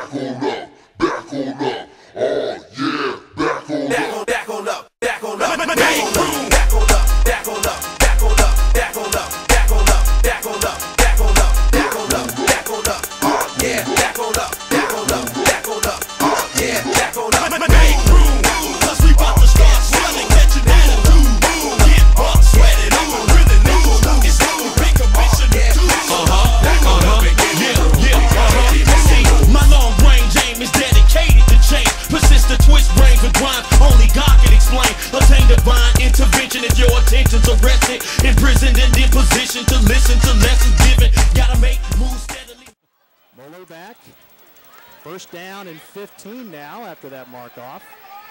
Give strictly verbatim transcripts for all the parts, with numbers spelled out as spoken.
back on up, back on up. Oh yeah, back on up. Back on up, back on up, back on up, back on up, back on up, back on up, back on up, back on up, back on up, back on up, back on up, back on up. Yeah, back on up, back on up, back on up. Yeah, back on up. Make room, 'cause we about to start swelling, catching attitude. Get buck, sweat it up and really new. It's what we bring a mission to do. Uh-huh, back on up and get room. Yeah, uh-huh. See, my long range aim is dedicated to change. Persist to twist brains with rhymes only God can explain. Obtain divine intervention if your attention's arrested, imprisoned and in position to listen to lessons given. Gotta make moves steadily. Moeller back. First down and fifteen now after that mark off.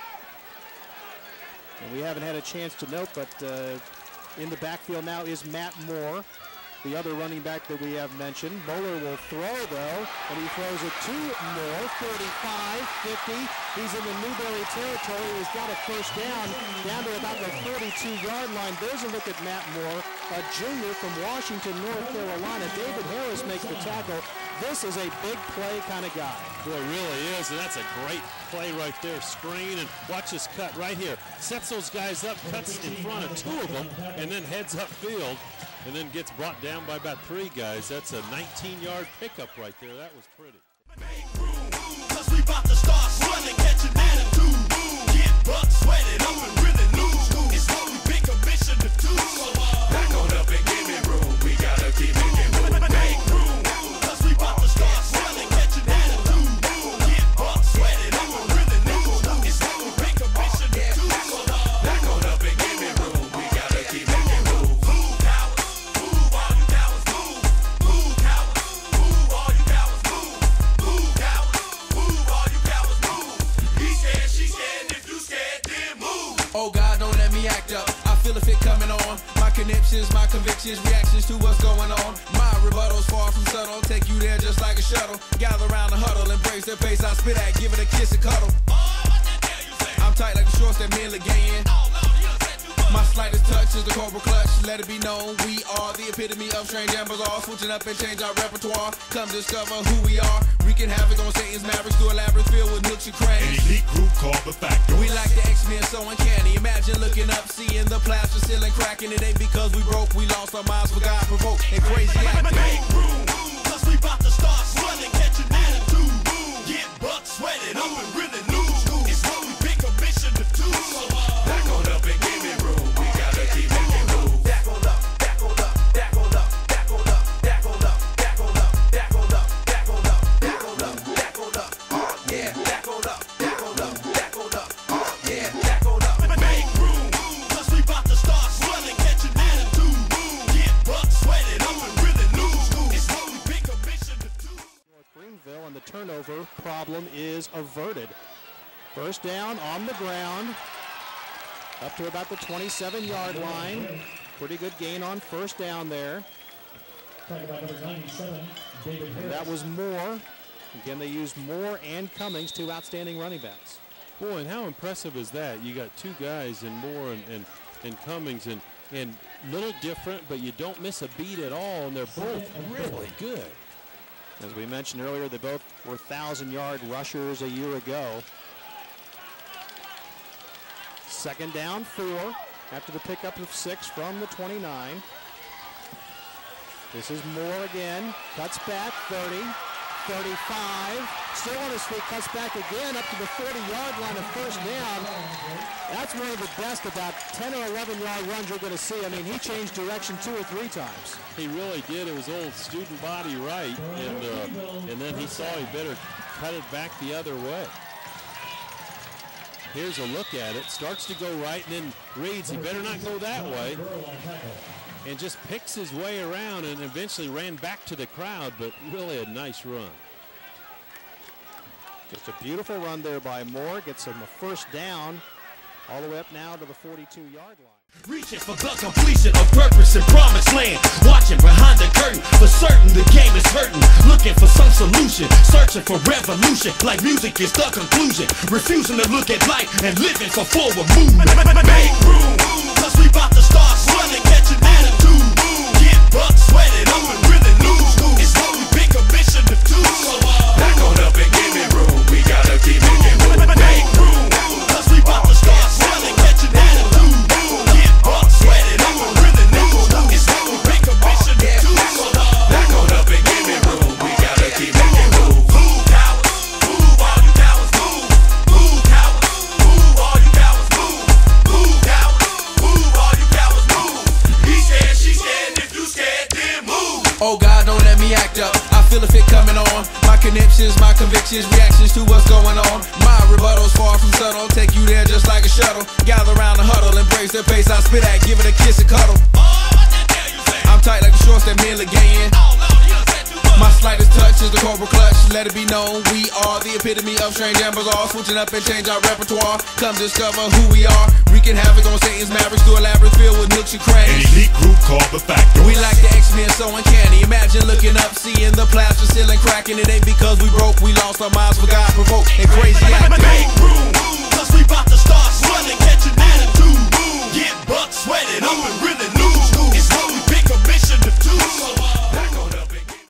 And we haven't had a chance to note, but uh, in the backfield now is Matt Moore, the other running back that we have mentioned. Moeller will throw, though, and he throws it to Moore, forty-five, fifty. He's in the Newberry territory. He's got a first down, down to about the forty-two yard line. There's a look at Matt Moore, a junior from Washington, North Carolina. David Harris makes the tackle. This is a big play kind of guy. Boy, it really is, and that's a great play right there. Screen, and watch this cut right here. Sets those guys up, cuts in front of two of them, and then heads upfield, and then gets brought down by about three guys. That's a nineteen yard pickup right there. That was pretty. Make room, 'cause we about to start swelling, catching attitude. Get buck, sweat it up and really new. It's what we been commissioned to do. Back on up and give me room. We gotta keep making room. Make room, 'cause we about to start swelling, catching attitude. Get buck, sweat it up and really new. It's what we been commissioned to do. Back on up and give me room. We gotta keep making room. Move, cowards. Move, all you cowards. Move. Move, cowards. Move, all you cowards. Move. Move, cowards. Move, all you cowards. Move. He scared, she scared, and if you scared, then move. Oh God, don't let me act up. I feel if it coming on. My conniptions, my convictions, reactions to what's going on. My rebuttals far from subtle. Take you there just like a shuttle. Gather around the huddle, embrace the pace I spit at. Give it a kiss and cuddle. Oh, what the hell you say? I'm tight like the shorts that merely gain. Oh, no, you done said too much. My slightest touch is the cobra clutch. Let it be known we are the epitome of strange ambers, all switching up and change our repertoire. Come discover who we are. Wreaking havoc on Satan's mavericks through a labyrinth filled with nooks and An crannies. elite group called the Factors. We like the X-Men so uncanny. Imagine looking up, seeing the plaster ceiling cracking. It ain't because we broke, we lost our minds for God provoked and crazy acting. Make room, 'cause we about to start swelling, catching attitude. Get buck, sweat it up and really new. It's what we been commissioned to do. Back on up and give me room. We gotta keep making moves. Back on up, back on up, back on up, back on up, back on up, back on up, back on up, back on up, back on up, back on up. Yeah, back on up, back on up, back on up. Yeah, back on up. Make room, 'cause we about to start swelling, catching attitude. Get buck, sweat it up and really new. It's what we been commissioned to do. North Greenville, and the turnover problem is averted. First down on the ground, up to about the twenty-seven yard line. Pretty good gain on first down there. And that was Moore. Again, they used Moore and Cummings, two outstanding running backs. Boy, and how impressive is that? You got two guys in Moore and, and, and Cummings, and, and little different, but you don't miss a beat at all, and they're both really good. As we mentioned earlier, they both were one thousand yard rushers a year ago. Second down, four, after the pickup of six from the twenty-nine. This is Moore again, cuts back, thirty, thirty-five, still on his feet, cuts back again up to the forty yard line of first down. That's one of the best about ten or eleven yard runs you're going to see. I mean, he changed direction two or three times. He really did. It was old student body right, and, uh, and then he saw he better cut it back the other way. Here's a look at it. Starts to go right and then reads he better not go that way. And just picks his way around and eventually ran back to the crowd, but really a nice run. Just a beautiful run there by Moore. Gets him a first down all the way up now to the forty-two yard line. Reaching for the completion of purpose and promised land. Watching behind the curtain, for certain the game is hurting. Looking for some solution, searching for revolution. Like music is the conclusion. Refusing to look at life and living for forward movement. Make room, 'cause we about to start swelling, catching attitude. Get buck, sweat it up and really new. It's what we been commissioned to do. Back on up and give me room. conceptions, my convictions, reactions to what's going on. My rebuttal's far from subtle, take you there just like a shuttle. Gather around the huddle, embrace the pace I spit at, give it a kiss and cuddle. I'm tight like the shorts that men are gaying. My slightest touch is the cobra clutch. Let it be known, we are the epitome of strange and bizarre. Switching up and change our repertoire. Come discover who we are. Wreaking havoc on Satan's mavericks through a labyrinth filled with nooks and An crannies. elite group called the Factors. We like the X-Men, so uncanny. Imagine looking up, seeing the plaster ceiling cracking. It ain't because we broke, we lost our minds, forgot, provoked, and crazy acting.